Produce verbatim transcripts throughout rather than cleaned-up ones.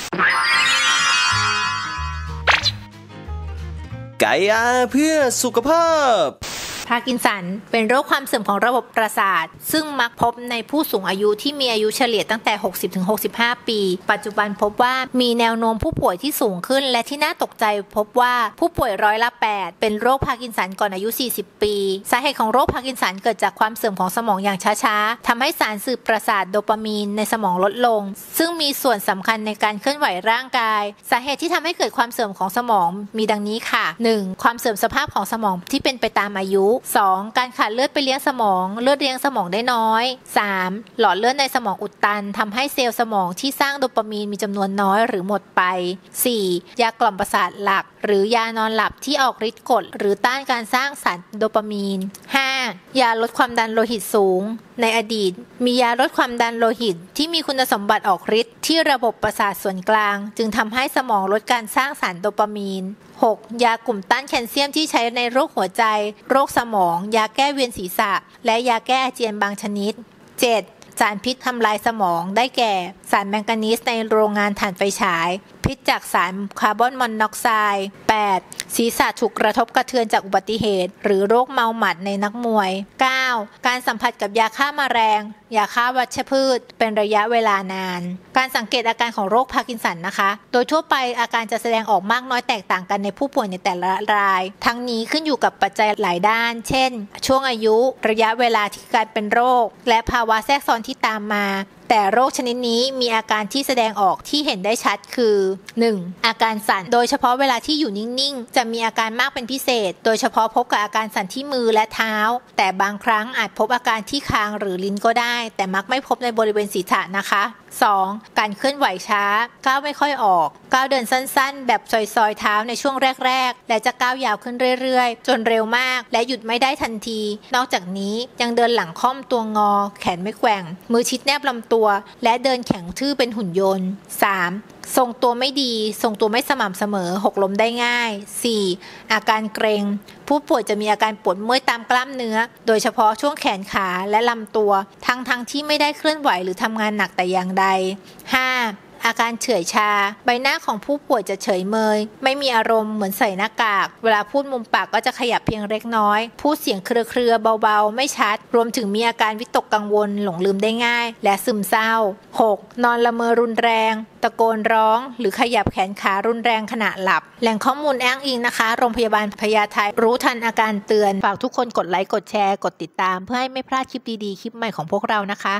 ไก่อาเพื่อสุขภาพพาร์กินสันเป็นโรคความเสื่อมของระบบประสาทซึ่งมักพบในผู้สูงอายุที่มีอายุเฉลี่ยตั้งแต่ หกสิบถึงหกสิบห้า ปีปัจจุบันพบว่ามีแนวโน้มผู้ป่วยที่สูงขึ้นและที่น่าตกใจพบว่าผู้ป่วยร้อยละ แปด เป็นโรคพาร์กินสันก่อนอายุ สี่สิบ ปีสาเหตุของโรคพาร์กินสันเกิดจากความเสื่อมของสมองอย่างช้าๆทำให้สารสื่อประสาทโดปามีนในสมองลดลงซึ่งมีส่วนสำคัญในการเคลื่อนไหวร่างกายสาเหตุที่ทำให้เกิดความเสื่อมของสมองมีดังนี้ค่ะ หนึ่ง ความเสื่อมสภาพของสมองที่เป็นไปตามอายุ สอง การขาดเลือดไปเลี้ยงสมองเลือดเลี้ยงสมองได้น้อย สาม หลอดเลือดในสมองอุดตันทำให้เซลล์สมองที่สร้างโดปามีนมีจำนวนน้อยหรือหมดไป สี่ ยากล่อมประสาทหลักหรือยานอนหลับที่ออกฤทธิ์กดหรือต้านการสร้างสารโดปามีน ห้า ยาลดความดันโลหิตสูงในอดีตมียาลดความดันโลหิตที่มีคุณสมบัติออกฤทธิ์ที่ระบบประสาทส่วนกลางจึงทำให้สมองลดการสร้างสารโดปามีน หก ยากลุ่มต้านแคลเซียมที่ใช้ในโรคหัวใจโรคสมองยาแก้เวียนศีรษะและยาแก้อาเจียนบางชนิด เจ็ด สารพิษทำลายสมองได้แก่สารแมงกานีสในโรงงานถ่านไฟฉายพิษจากสารคาร์บอนมอนอกไซด์ แปด ศีรษะถูกกระทบกระเทือนจากอุบัติเหตุหรือโรคเมาหมัดในนักมวย เก้า การสัมผัสกับยาฆ่าแมลงยาฆ่าวัชพืชเป็นระยะเวลานานการสังเกตอาการของโรคพาร์กินสันนะคะโดยทั่วไปอาการจะแสดงออกมากน้อยแตกต่างกันในผู้ป่วยในแต่ละรายทั้งนี้ขึ้นอยู่กับปัจจัยหลายด้านเช่นช่วงอายุระยะเวลาที่การเป็นโรคและภาวะแทรกซ้อนที่ตามมาแต่โรคชนิดนี้มีอาการที่แสดงออกที่เห็นได้ชัดคือ หนึ่ง อาการสั่นโดยเฉพาะเวลาที่อยู่นิ่งๆจะมีอาการมากเป็นพิเศษโดยเฉพาะพบกับอาการสั่นที่มือและเท้าแต่บางครั้งอาจพบอาการที่คางหรือลิ้นก็ได้แต่มักไม่พบในบริเวณศีรษะนะคะ สอง การเคลื่อนไหวช้าก้าวไม่ค่อยออกก้าวเดินสั้นๆแบบซอยๆเท้าในช่วงแรกๆและจะก้าวยาวขึ้นเรื่อยๆจนเร็วมากและหยุดไม่ได้ทันทีนอกจากนี้ยังเดินหลังค่อมตัวงอแขนไม่แกว่งมือชิดแนบลำตัวและเดินแข็งทื่อเป็นหุ่นยนต์ สาม ทรงตัวไม่ดีทรงตัวไม่สม่ำเสมอหกล้มได้ง่าย สี่ อาการเกร็งผู้ป่วยจะมีอาการปวดเมื่อยตามกล้ามเนื้อโดยเฉพาะช่วงแขนขาและลำตัวทั้งทั้งที่ไม่ได้เคลื่อนไหวหรือทำงานหนักแต่อย่างใด ห้า อาการเฉื่อยชาใบหน้าของผู้ป่วยจะเฉยเมยไม่มีอารมณ์เหมือนใส่หน้ากากเวลาพูดมุมปากก็จะขยับเพียงเล็กน้อยพูดเสียงเครือๆเบาๆไม่ชัดรวมถึงมีอาการวิตกกังวลหลงลืมได้ง่ายและซึมเศร้า หก นอนละเมอรุนแรงตะโกนร้องหรือขยับแขนขารุนแรงขณะหลับแหล่งข้อมูลอ้างอิงนะคะโรงพยาบาลพญาไทรู้ทันอาการเตือนฝากทุกคนกดไลค์กดแชร์กดติดตามเพื่อให้ไม่พลาดคลิปดีๆคลิปใหม่ของพวกเรานะคะ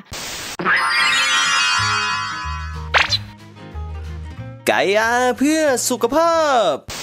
ไก่อาเพื่อสุขภาพ